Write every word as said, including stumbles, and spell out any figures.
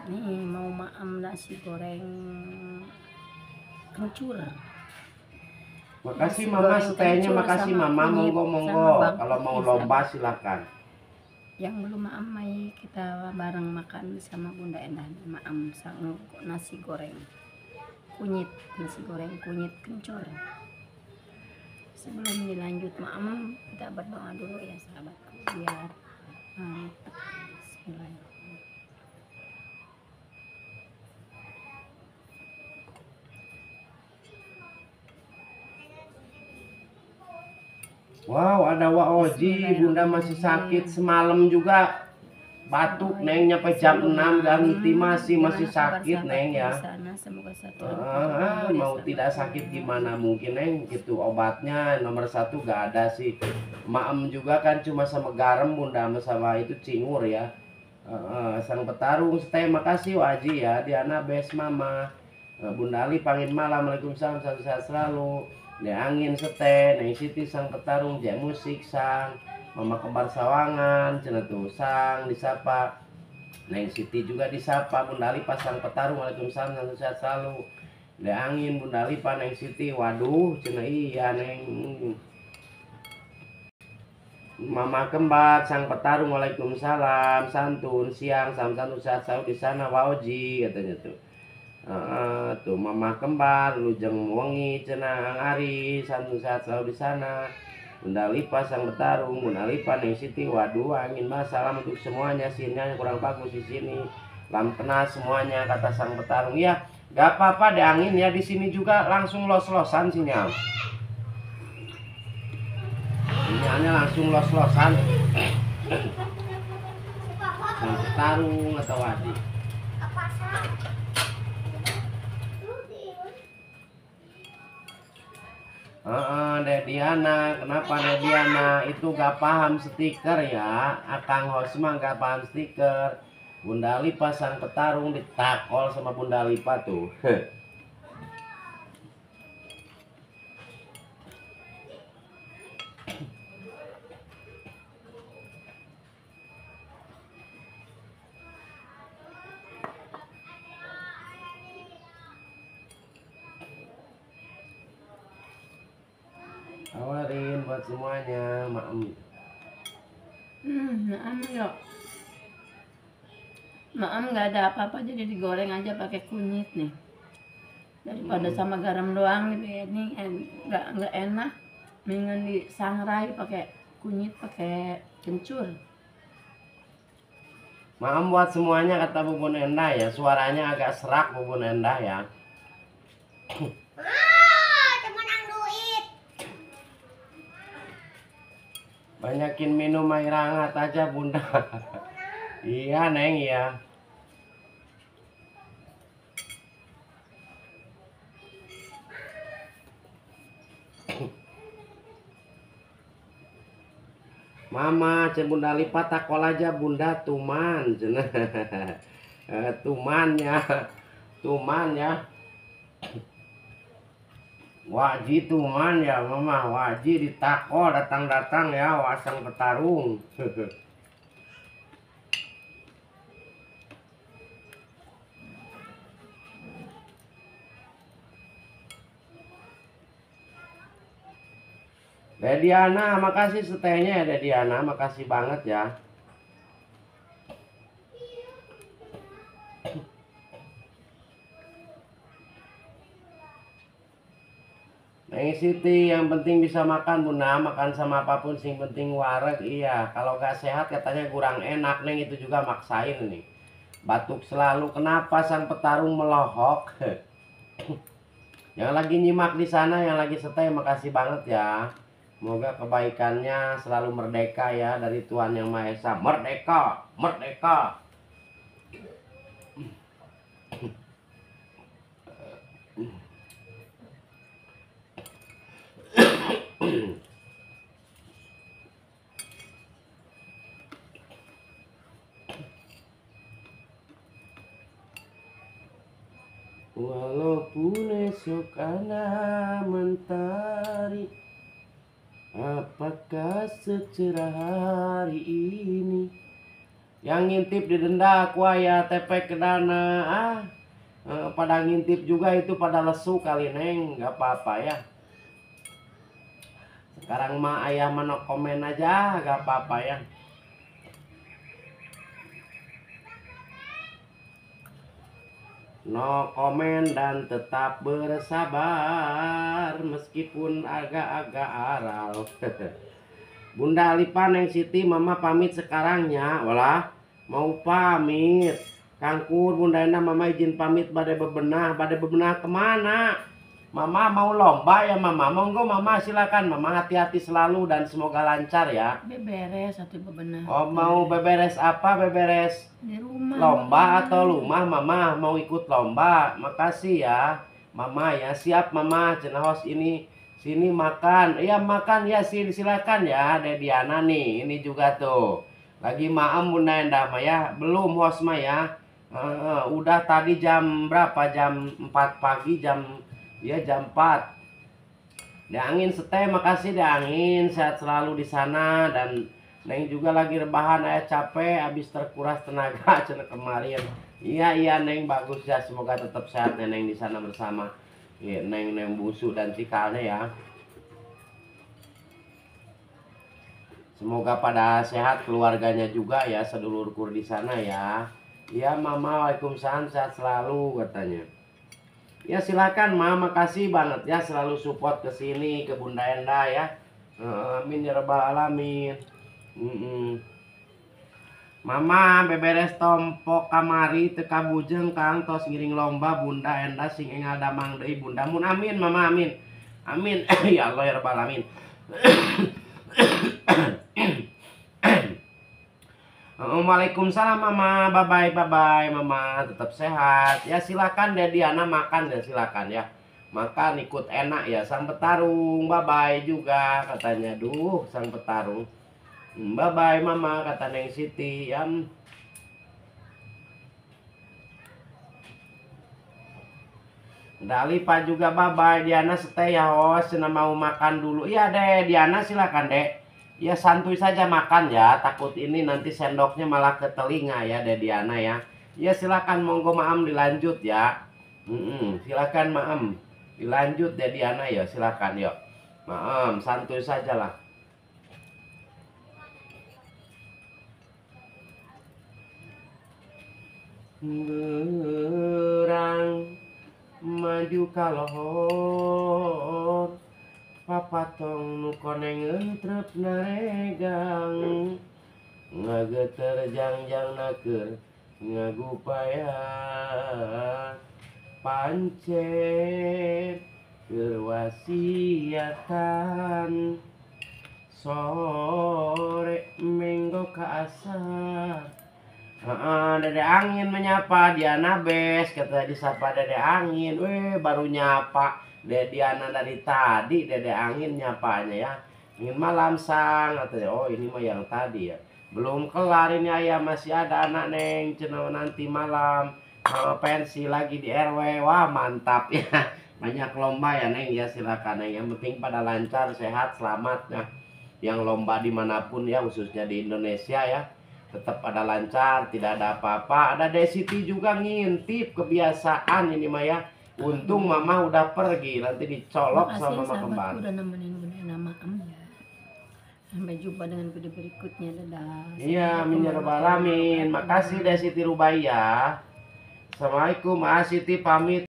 Nih mau maam nasi goreng kencur. Makasih Mama setenya, makasih Mama, monggo monggo. Kalau mau lomba silakan. Yang belum maam mai kita bareng makan sama Bunda Endah. Maam sang nasi goreng kunyit, nasi goreng kunyit kencur. Sebelum dilanjut maam, kita berdoa dulu ya sahabatku biar mantap. Bismillahirrahmanirrahim. Wow, ada Wa Oji, Bunda masih sakit semalam juga batuk Neng, nyampe jam enam ganti masih masih sakit Neng ya. Ah, mau tidak sakit gimana mungkin Neng, gitu obatnya nomor satu gak ada sih. Maem juga kan cuma sama garam Bunda sama itu cingur ya. Uh, sang petarung stay, makasih Waji ya. Diana best Mama. uh, Bunda Ali pangin malam, Waalaikumsalam, satu sehat selalu. De angin sete, Neng Siti sang petarung, Jek musik sang, Mama kembar sawangan, cina tuh sang disapa, Neng Siti juga disapa, Bunda Ali pasang petarung, Waalaikumsalam, satu sehat selalu. De angin Bunda Ali pa Neng Siti, waduh cina iya Neng. Mama kembar sang petarung, Waalaikumsalam, santun siang, sam santun sehat selalu di sana, Waoji katanya tuh. Uh, tuh Mama kembar lujeng wengi cenang Ari santun sehat selalu di sana. Bunda Lipa sang petarung, Bunda Lipa Neng Siti, waduh angin mas, salam untuk semuanya, sinnya kurang bagus di sini, lam kena semuanya kata sang petarung. Ya gak apa-apa deh angin ya, di sini juga langsung los-losan sinyal. Sinyalnya langsung los-losan. Sang petarung atau wadi. Uh, Dediana, kenapa Dediana itu gak paham stiker ya? Akang Hosma gak paham stiker. Bunda Lipa sang petarung ditakol sama Bunda Lipa tuh. Awarin buat semuanya, maem. Hmm, maem ya. Maem nggak ada apa-apa, jadi digoreng aja pakai kunyit nih. Daripada hmm. sama garam doang nih, ini nggak nggak enak. Mendingan disangrai pakai kunyit, pakai kencur. Maem buat semuanya kata Bubun Endah ya, suaranya agak serak Bubun Endah ya. Banyakin minum air hangat aja Bunda. Iya Neng ya. Mama cen Bunda Lipat takol aja Bunda tuman cen. Tuman ya. Tuman ya. Waji tuman ya Mama, waji ditakol datang-datang ya wasang petarung. Dediana, makasih setenya ya Dediana, makasih banget ya. Neng Siti, yang penting bisa makan Bunda, makan sama apapun sing penting wareg. Iya, kalau gak sehat katanya kurang enak Neng, itu juga maksain nih. Batuk selalu, kenapa sang petarung melohok? Yang lagi nyimak di sana, yang lagi stay, makasih banget ya. Semoga kebaikannya selalu merdeka ya dari Tuhan Yang Maha Esa. Merdeka, merdeka. Walaupun esok ada mentari, apakah secerah hari ini? Yang ngintip didenda ku aya tepek ke dana. Ah, eh, pada ngintip juga itu pada lesu kali Neng, nggak apa-apa ya. Sekarang mah ayah mana komen aja, nggak apa-apa ya. No komen dan tetap bersabar meskipun agak-agak aral. Bunda Alipa Neng Siti mama pamit sekarangnya. Walah mau pamit. Kangkur Bunda Enda mama izin pamit badai bebenah. Badai bebenah kemana? Mama mau lomba ya mama. Monggo mama silakan mama, hati-hati selalu dan semoga lancar ya. Beberes satu bebenah. Oh mau beberes apa? Beberes Di rumah. lomba atau rumah mama mau ikut lomba? Makasih ya mama ya, siap mama. Cenah host ini sini makan. Iya makan ya, sini silakan ya Dek Diana nih. Ini juga tuh lagi maem Bunda Endah mah ya. Belum host mah ya. Uh, uh, udah tadi jam berapa? Jam empat pagi, jam ya jam empat. Deangin seteh, makasih Deangin, sehat selalu di sana. Dan Neng juga lagi rebahan, ayah capek, habis terkuras tenaga cenah kemarin. Iya iya Neng, bagus ya, semoga tetap sehat Neng di sana bersama ya, Neng Neng Busu dan Cikalnya ya. Semoga pada sehat keluarganya juga ya, sedulurkur di sana ya. Iya Mama, Waalaikumsalam, sehat selalu katanya. Ya silakan Mama, makasih banget ya selalu support ke sini ke Bunda Enda ya. Amin ya rabbal alamin. Mm -mm. Mama beberes tompok kamari teka bujeng Kang tos ngiring lomba Bunda Enda sing engal damang deui Bunda mun. Amin Mama, amin. Amin. Ya Allah ya rabbal alamin. Waalaikumsalam Mama, bye bye bye bye Mama, tetap sehat ya. Silakan Dek Diana makan ya, silakan ya makan ikut enak ya. Sang petarung bye bye juga katanya. Duh sang petarung bye bye Mama kata Neng Siti ya. Dali Pak juga bye bye. Diana stay ya host, mau makan dulu. Iya Dek Diana silakan Dek. Ya santuy saja makan ya, takut ini nanti sendoknya malah ke telinga ya Dek Diana ya. Ya silakan monggo Maam dilanjut ya. Mm-mm, silakan Maam dilanjut Dek Diana ya, silakan yuk. Maam santuy saja lah. Berang maju kalohor papatong nu koneng entrep naregang ngageter jangjang naker ngagupaya pancet kerwasiatan sore minggu kaasar. Uh, Dede Angin menyapa Diana Bes, kata disapa Dede Angin. Weh baru nyapa Dede Diana dari tadi. Dede Angin nyapanya ya. Ingin malam sang katanya. Oh ini mah yang tadi ya. Belum kelar ini ayah, masih ada anak Neng cenah nanti malam uh, pensi lagi di R W. Wah mantap ya. Banyak lomba ya Neng ya, silakan Neng. Yang penting pada lancar, sehat, selamat ya. Yang lomba dimanapun ya, khususnya di Indonesia ya, tetap pada lancar, tidak ada apa-apa. Ada Desiti juga ngintip, kebiasaan ini mah ya. Untung Mama udah pergi, nanti dicolok sama Mama kembar. Udah nemenin Bunda Maam ya. Sampai jumpa dengan video berikutnya, dadah. Iya, amin ya rabbal alamin. Makasih Desiti Rubaiyah. Assalamualaikum, Asiti pamit.